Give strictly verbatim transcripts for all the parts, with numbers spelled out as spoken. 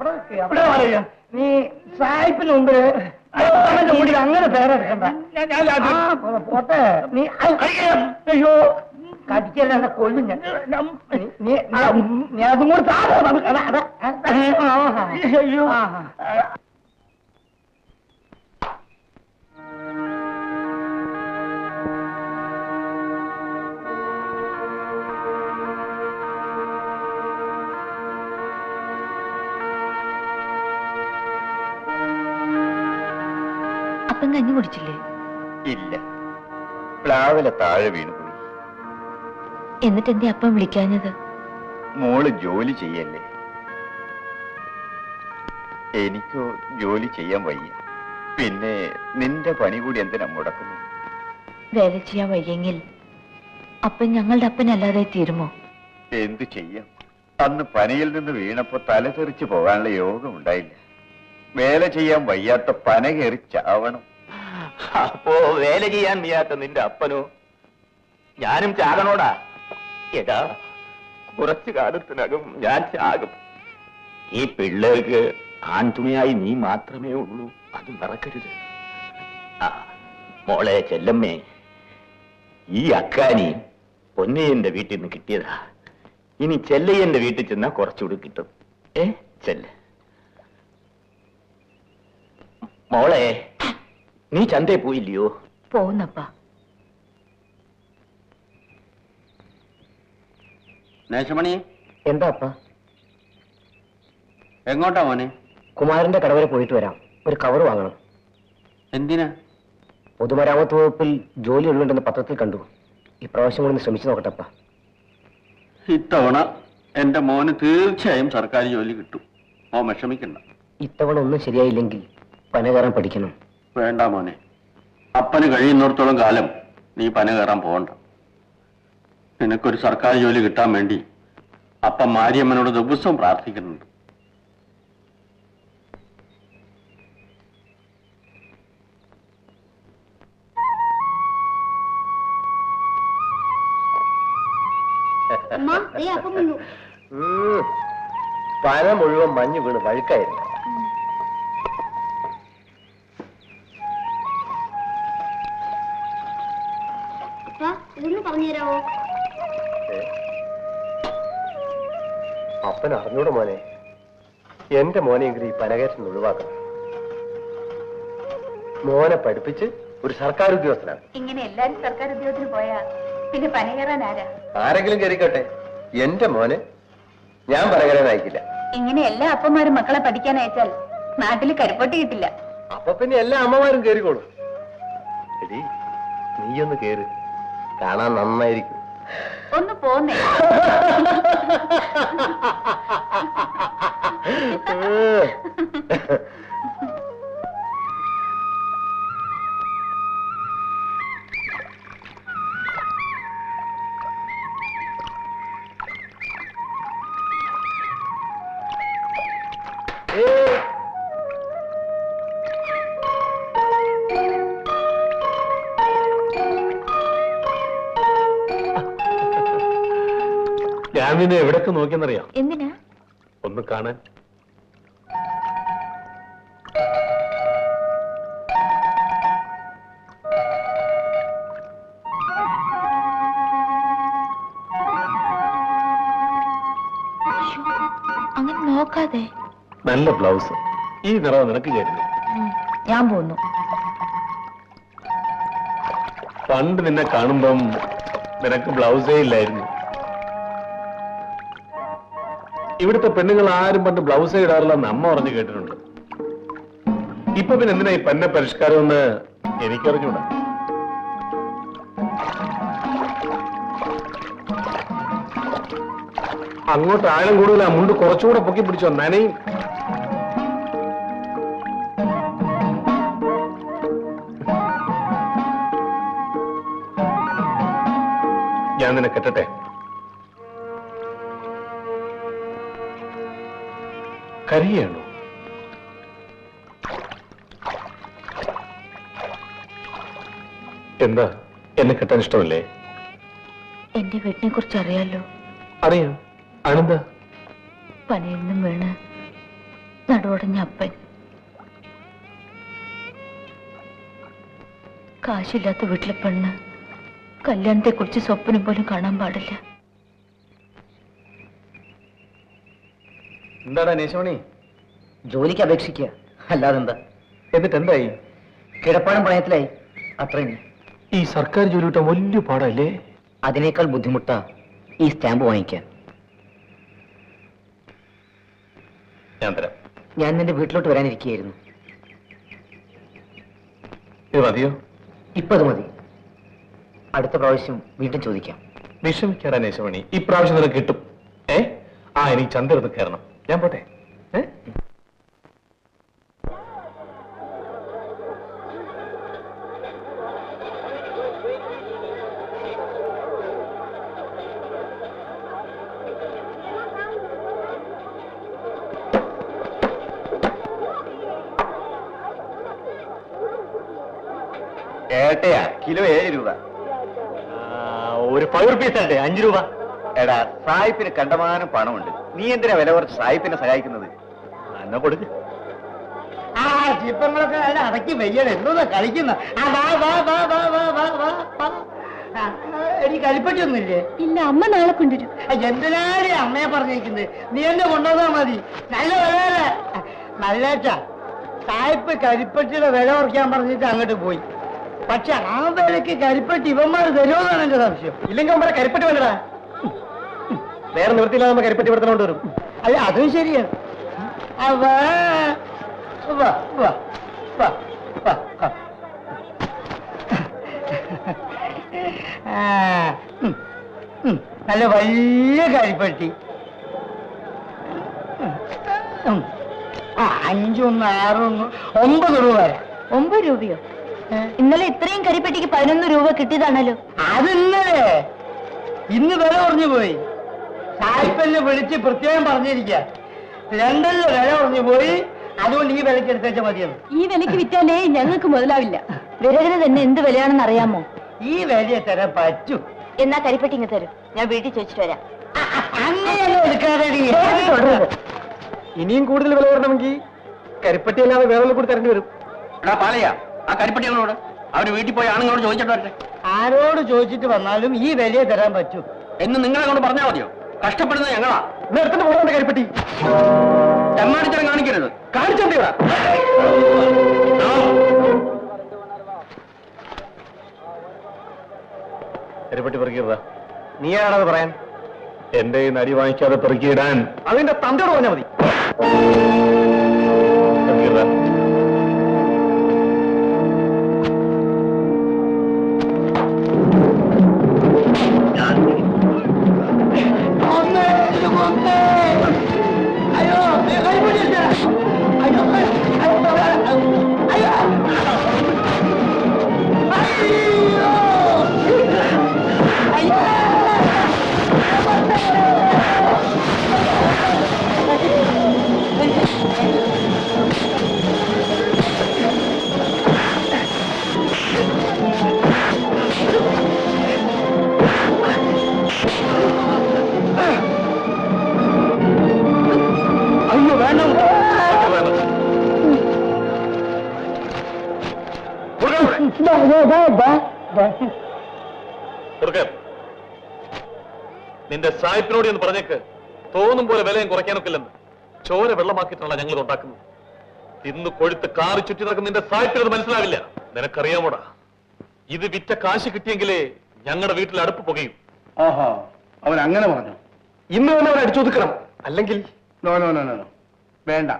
നീ സായിപ്പിന് മുമ്പ് മുടി അങ്ങനെ പേരെടുക്കണ്ട. പോട്ടെ നീ. അയ്യോ കടിക്കല്ല കൊല്ലും ഞാൻ. നീ അതും കൂടെ താഴെ. അയ്യോ അപ്പം കഞ്ഞി കുടിച്ചില്ലേ? ഇല്ല, പ്ലാവിലെ താഴെ വീണുപോയി. എന്നിട്ട് എന്തേ അപ്പം വിളിക്കാഞ്ഞത്? മോള് ജോലി ചെയ്യല്ലേ? എനിക്കോ ജോലി ചെയ്യാൻ വയ്യ. പിന്നെ നിന്റെ പണി കൂടി എന്തിനാ മുടക്കുന്നു? വേല ചെയ്യാൻ വയ്യെങ്കിൽ അപ്പൻ ഞങ്ങളുടെ അപ്പനല്ലാതെ തീരുമോ? എന്തു ചെയ്യാം, അന്ന് പനയിൽ നിന്ന് വീണപ്പോ തലതെറിച്ച് പോകാനുള്ള യോഗം ഉണ്ടായില്ല. വേല ചെയ്യാൻ വയ്യാത്ത പന കയറി ചാവണം. അപ്പോ വേല ചെയ്യാൻ വയ്യാത്ത നിന്റെ അപ്പനോ? ഞാനും ചാകണോടാ. എടാ, കുറച്ചു കാലത്തിനകം ഞാൻ ചാകും. ഈ പിള്ളേർക്ക് ആൺതുണിയായി നീ മാത്രമേ ഉള്ളൂ, അത് മറക്കരുത്. ആ മോളെ ചെല്ലമ്മേ, ഈ അക്കാനി പൊന്നയ്യന്റെ വീട്ടിൽ നിന്ന് കിട്ടിയതാ. ഇനി ചെല്ലയ്യന്റെ വീട്ടിൽ ചെന്നാ കുറച്ചുകൂടി കിട്ടും. ഏ ചെല്ല മോളെ. നീ ചന്തേ പോയില്ലയോ? പോകുന്നപ്പാ. നേശമണി, എന്താ അപ്പ? എങ്ങോട്ടാ മോനെ? കുമാരന്റെ കട വരെ പോയിട്ട് വരാം. ഒരു കവർ വാങ്ങണം. എന്തിനാ? പൊതുമരാമത്ത് വകുപ്പിൽ ജോലി ഉള്ളുണ്ടെന്ന് പത്രത്തിൽ കണ്ടു. ഇപ്രാവശ്യം കൂടി ശ്രമിച്ചു നോക്കട്ടപ്പ. ഇത്തവണ എന്റെ മോന് തീർച്ചയായും സർക്കാർ ജോലി കിട്ടും. ഓ വിഷമിക്കണ്ട. ഇത്തവണ ഒന്നും ശരിയായില്ലെങ്കിൽ പന കയറാൻ പഠിക്കണം. വേണ്ട മോനെ, അപ്പന് കഴിയുന്നിടത്തോളം കാലം നീ പന കയറാൻ പോകണ്ട. നിനക്കൊരു സർക്കാർ ജോലി കിട്ടാൻ വേണ്ടി അപ്പൻ മാരിയമ്മനോട് ദിവസവും പ്രാർത്ഥിക്കുന്നുണ്ട്. പന മുഴുവൻ മഞ്ഞ് വീണ് വഴുക്കായിരുന്നു. ഇതൊന്ന് പറഞ്ഞുതരാമോ? അപ്പൻ അറിഞ്ഞൂടെ മോനെ. എന്റെ മോനെങ്കിലും ഈ പനകയറ്റം ഒഴിവാക്കണം. മോനെ പഠിപ്പിച്ച് ഒരു സർക്കാർ ഉദ്യോഗസ്ഥനാണ്. ഇങ്ങനെ എല്ലാരും സർക്കാർ ഉദ്യോഗത്തിന് പോയാ പിന്നെ പന കയറാൻ ആരാ? ആരെങ്കിലും കയറിക്കോട്ടെ, എന്റെ മോനെ ഞാൻ പനകരാൻ അയക്കില്ല. ഇങ്ങനെ എല്ലാ അപ്പന്മാരും മക്കളെ പഠിക്കാൻ അയച്ചാൽ നാട്ടില് കരിപ്പൊട്ടി കിട്ടില്ല. അപ്പൊ പിന്നെ എല്ലാ അമ്മമാരും കയറിക്കോളും. എടി നീയൊന്ന് കേറ്, കാണാൻ നന്നായിരിക്കും. ഒന്ന് പോന്നേ. ഞാൻ നിന്നെ എവിടൊക്കെ നോക്കിയെന്നറിയാം? എന്തിനാ? ഒന്ന് കാണാൻ. അങ്ങനെ നോക്കാതെ. നല്ല ബ്ലൗസ്, ഈ നിറവ് നിനക്ക് ചേരുന്നു. ഞാൻ പോന്നു. പണ്ട് നിന്നെ കാണുമ്പം നിനക്ക് ബ്ലൗസേ ഇല്ലായിരുന്നു. ഇവിടുത്തെ പെണ്ണുങ്ങൾ ആരും പണ്ട് ബ്ലൗസേ ഇടാറില്ലെന്ന് അമ്മ പറഞ്ഞു കേട്ടിട്ടുണ്ട്. ഇപ്പൊ പിന്നെ എന്തിനാ ഈ പന്ന പരിഷ്കാരം എന്ന് എനിക്കറിഞ്ഞൂടാ. അങ്ങോട്ട് ആഴം കൂടുതലാ, മുണ്ട് കുറച്ചുകൂടെ പൊക്കി പിടിച്ചോ, നനയും. ഞാൻ നിന്നെ കെട്ടട്ടെ? കരയാണോ? എന്താ, എന്നെ കെട്ടാൻ ഇഷ്ടമല്ലേ? എന്റെ വീട്ടിനെ കുറിച്ച് അറിയാലോ. അറിയാം. അതെന്താ? പനയിൽ നിന്നും വീണ് നടുവടഞ്ഞ അപ്പൻ, കാശില്ലാത്ത വീട്ടിലെ പെണ്ണ് കല്യാണത്തെ കുറിച്ച് സ്വപ്നം പോലും കാണാൻ പാടില്ല. എന്താടാ നേശമണി? ജോലിക്ക് അപേക്ഷിക്കുക, അല്ലാതെന്താ? എന്നിട്ട് എന്തായി? കിടപ്പാടം പണയത്തിലായി, അത്രയും. ഈ സർക്കാർ ജോലി കിട്ടാൻ വലിയ പാടല്ലേ? അതിനേക്കാൾ ബുദ്ധിമുട്ടാ ഈ സ്റ്റാമ്പ് വാങ്ങിക്കാൻ. ഞാൻ തരാം. ഞാൻ നിന്റെ വീട്ടിലോട്ട് വരാനിരിക്കുകയായിരുന്നു. ഇത് മതിയോ? ഇപ്പൊ അത് മതി. അടുത്ത പ്രാവശ്യം വീണ്ടും ചോദിക്കാം. വിഷമിക്കാടാ നേശമണി, ഇപ്രാവശ്യം നിനക്ക് കിട്ടും. ഏ ആ എനിക്ക് ചന്ദ്രത്ത് കയറണം. ഞാൻ പോട്ടെ. ഏ ഏട്ടയാ, കിലോ ഏഴ് രൂപ. ഒരു ഫൈവ് റുപ്പീസ് അല്ലേ? അഞ്ചു രൂപ. എടാ, സായിപ്പിന് കണ്ടമാനം പണമുണ്ട്. നീ എന്തിനാ വില കുറച്ച് സായിപ്പിനെ സഹായിക്കുന്നത്? എന്നാ കൊടുക്ക്. ആ ചിപ്പങ്ങളൊക്കെ അടക്കി വെയ്യണം. എന്തോന്നാ കളിക്കുന്ന? എനിക്ക് കളിപ്പറ്റൊന്നുമില്ലേ? ഇല്ല, അമ്മ നാളെ കൊണ്ടുവരും. എന്തിനാണ് അമ്മയെ പറഞ്ഞിരിക്കുന്നത്? നീ എന്നെ കൊണ്ടുവന്നാ മതി. നല്ല വില നല്ല സായിപ്പ് കരിപ്പറ്റിയുടെ വില കുറയ്ക്കാൻ പറഞ്ഞിട്ട് അങ്ങോട്ട് പോയി. പക്ഷെ ആ വിലക്ക് കരിപ്പറ്റി ഇവന്മാർ തരുമെന്നാണ് എന്റെ സംശയം. ഇല്ലെങ്കിൽ അവന്മാരെ കരിപ്പറ്റി വേണ്ടടാ. വേറെ നിവൃത്തിയില്ലാതെ കരിപ്പറ്റി ഇവിടെ തന്നെ കൊണ്ടുവരും. അല്ല, അതും ശരിയാണ്. വാ വാ വാ വാ വാ. നല്ല വലിയ കരിപ്പട്ടി. അഞ്ചൊന്ന് ആറൊന്ന് ഒമ്പത് രൂപ വരാം. ഒമ്പത് രൂപയോ? ഇന്നലെ ഇത്രയും കരിപ്പെട്ടിക്ക് പതിനൊന്ന് രൂപ കിട്ടിയതാണല്ലോ. അത് ഇന്നലെ. ഇന്ന് വില കുറഞ്ഞു പോയി. സായിപ്പന്നെ വിളിച്ച് പ്രത്യേകം പറഞ്ഞിരിക്കുക, രണ്ടല്ല വില കുറഞ്ഞു പോയി, അതുകൊണ്ട് ഈ വിലക്ക് എടുത്തേച്ചാൽ മതിയെന്ന്. ഈ വിലക്ക് വിറ്റാലേ ഞങ്ങൾക്ക് മുതലാവില്ല. വിറകിന് തന്നെ എന്ത് വിലയാണെന്ന് അറിയാമോ? ഈ വിലയെ തരാൻ പറ്റൂ. എന്നാ കരിപ്പെട്ടി ഇങ്ങ് തരും, ഞാൻ വീട്ടിൽ ചോദിച്ചിട്ട് വരാം. അങ്ങനെയൊന്നും എടുക്കാതെ ഇനിയും കൂടുതൽ വില വരണമെങ്കിൽ കരിപ്പട്ടി അല്ലാതെ വേറെ കൂടി തരേണ്ടി വരും. എടാ പാലയാ, ആ കരിപ്പട്ടികളോട് അവര് വീട്ടിൽ പോയി ആണുങ്ങളോട് ചോദിച്ചിട്ട് വരട്ടെ. ആരോട് ചോദിച്ചിട്ട് വന്നാലും ഈ വിലയെ തരാൻ പറ്റൂ എന്ന് നിങ്ങളെ കൊണ്ട് പറഞ്ഞാൽ മതിയോ? കഷ്ടപ്പെടുന്നത് ഞങ്ങളാ. എടുത്തിട്ട് പോകണ്ട കരിപ്പട്ടി. തെമ്മാടിത്തരം കാണിക്കരുത്. കാണിച്ചോണ്ടേ കരിപ്പട്ടി പെറുക്കിയതാ. നീയാണത് പറയാൻ? എന്റെ ഈ നടി വാങ്ങിക്കാതെ പെറുക്കിയിടാൻ അതിന്റെ തന്തയോട് പറഞ്ഞാൽ മതി. പെറുക്കിയതാ. നിന്റെ സായിപ്പിനോട് എന്ന് പറഞ്ഞേക്ക്, തോന്നും പോലെ വിലയും കുറയ്ക്കാനൊക്കില്ലെന്ന്. ചോര വെള്ളമാക്കിയിട്ടാണ് ഞങ്ങൾ ഉണ്ടാക്കുന്നത്. ഇന്ന് കൊഴുത്ത് കാറി ചുറ്റി നടക്കുന്ന നിന്റെ സായിപ്പിനത് മനസ്സിലാവില്ല. നിനക്കറിയാമോടാ, ഇത് വിറ്റ കാശ് കിട്ടിയെങ്കിലേ ഞങ്ങളുടെ വീട്ടിൽ അടുപ്പ് പുകയും. ഓഹോ, അവൻ അങ്ങനെ പറഞ്ഞു. ഇന്ന് തന്നെ അവരെ അടിച്ചൊതുക്കണം. അല്ലെങ്കിൽ നോ നോ നോ നോ വേണ്ട.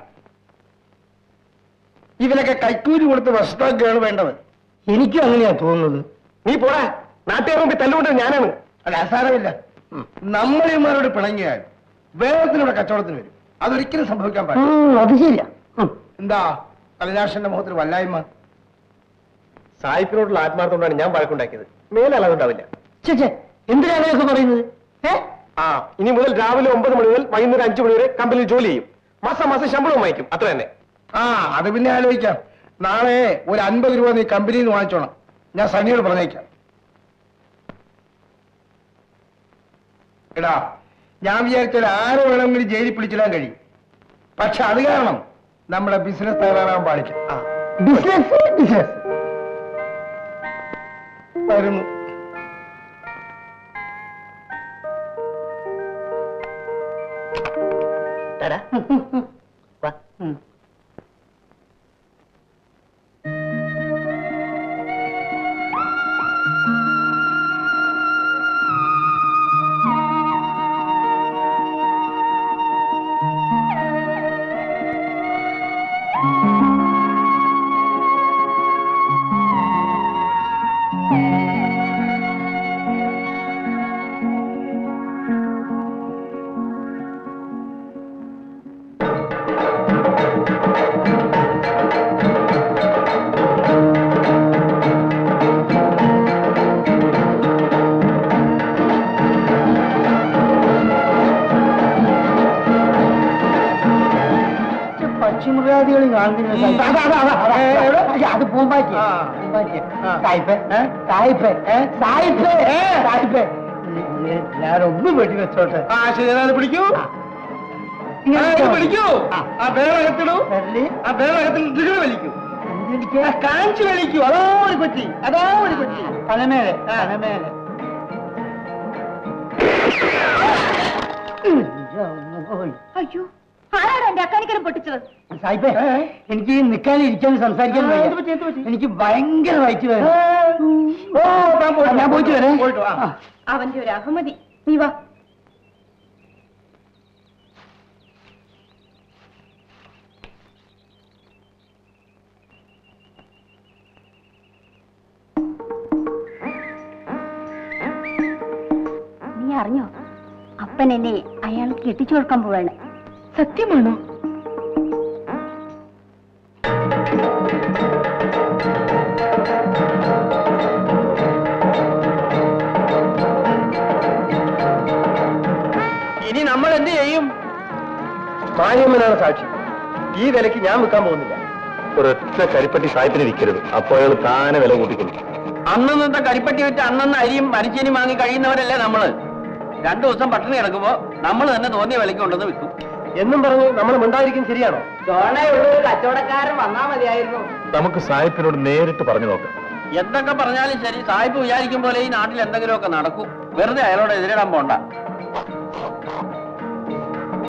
ഇതിനൊക്കെ കൈക്കൂലി കൊടുത്ത് വശത്താക്കുകയാണ് വേണ്ടത്. എനിക്കും അങ്ങനെയാ തോന്നുന്നത്. നീ പോടാ, നാട്ടുകാർ മുമ്പിൽ തല്ലുകൊണ്ടത് ഞാനാണ്. അല്ല, അസാരമില്ല. നമ്മളിമാരോട് പിണങ്ങിയാൽ വേഗത്തിലൂടെ കച്ചവടത്തിന് വരും. അതൊരിക്കലും സംഭവിക്കാൻ പാടില്ല. അത് ശരിയാ. എന്താ കലരാശന്റെ മുഖത്തിന് വല്ലായ്മ? സായിപ്പിനോടുള്ള ആത്മാർത്ഥം കൊണ്ടാണ് ഞാൻ വഴക്കുണ്ടാക്കിയത്. മേലെ അളവുണ്ടാവില്ല. ചേച്ചേ, എന്തിനാ അങ്ങനെയൊക്കെ പറയുന്നത്? ആ ഇനി മുതൽ രാവിലെ ഒമ്പത് മണി മുതൽ വൈകുന്നേരം അഞ്ചു മണി വരെ കമ്പനിയിൽ ജോലി ചെയ്യും. മാസം മാസം ശമ്പളവും വാങ്ങിക്കും. അത്ര തന്നെ. ആ അത് പിന്നെ ആലോചിക്കാം. നാളെ ഒരു അൻപത് രൂപ നീ കമ്പനിയിൽ നിന്ന് വാങ്ങിച്ചോണം. ഞാൻ സണ്ണിയോട് പറഞ്ഞേക്കാം. എടാ, ഞാൻ വിചാരിച്ചാൽ ആരെ വേണമെങ്കിലും ജയിലിൽ പിടിച്ചിടാൻ കഴിയും. പക്ഷെ അത് കാരണം നമ്മളെ ബിസിനസ് തയ്യാറാകാൻ പാടില്ല. ബിസിനസ് ബിസിനസ് വരുന്നു. പക്ഷിമൃഗാദികളും കാണുന്നില്ല. അത് പൂമ്പാറ്റി സായിപ്പേ സായിപ്പേ സായിപ്പേ സായിപ്പേ ഞാനൊന്നും വെട്ടി വെച്ചോട്ടെ. ആ ശരി, പിടിക്കൂ പിടിക്കൂ. ആ ബേളകത്തിടൂ. ആ ബേളകത്തിൽ ഇതിൽ വലിക്കൂ. കാഞ്ചി വലിക്കൂ. അതോ ഒരു കൊച്ചി, അതോ ഒരു കൊച്ചി. പനമേലെ പനമേലെ അയ്യോ, ആരാണ് എന്റെ അക്കാനിക്കരം പൊട്ടിച്ചത്? സായിപ്പേ, എനിക്ക് നിൽക്കാനും ഇരിക്കാനും സംസാരിക്കാൻ വയ്യ. എനിക്ക് ഭയങ്കര വയറ്റ് വേദന. ഞാൻ പോയിട്ട് വരാം. അവന്റെ ഒരു അഹമ്മതി. നീ വാ. നീ അറിഞ്ഞോ, അപ്പൻ എന്നെ അയാൾക്ക് കെട്ടിച്ചു കൊടുക്കാൻ പോവാണ്. സത്യമാണോ? ഇനി നമ്മൾ എന്ത് ചെയ്യും? മാന്യമ്മനാണ് സാക്ഷി. ഈ വിലക്ക് ഞാൻ വിൽക്കാൻ പോകുന്നില്ല. ഒരൊറ്റ കരിപ്പട്ടി സായിപ്പിന് വിൽക്കരുത്. അപ്പോൾ അയാൾ താനെ വില കൂട്ടിക്കൊള്ളു. അന്നത്തെ കരിപ്പട്ടി വിറ്റ് അന്നന്ന് അരിയും മരിച്ചീനും വാങ്ങി കഴിയുന്നവരല്ലേ നമ്മള്. രണ്ടു ദിവസം പട്ടിണി കിടക്കുമ്പോ നമ്മൾ തന്നെ തോന്നിയ വിലക്ക് കൊണ്ടുവന്ന് വിൽക്കും എന്നും പറഞ്ഞു നമ്മൾ മിണ്ടായിരിക്കും. ശരിയാണോ? ചോണയുള്ളൊരു കച്ചവടക്കാരൻ വന്നാ മതിയായിരുന്നു. നമുക്ക് സായിപ്പിനോട് നേരിട്ട് പറഞ്ഞു നോക്കാം. എന്തൊക്കെ പറഞ്ഞാലും ശരി, സായിപ്പ് വിചാരിക്കും പോലെ ഈ നാട്ടിൽ എന്തെങ്കിലുമൊക്കെ നടക്കും. വെറുതെ അയാളോട് എതിരിടാൻ പോണ്ട.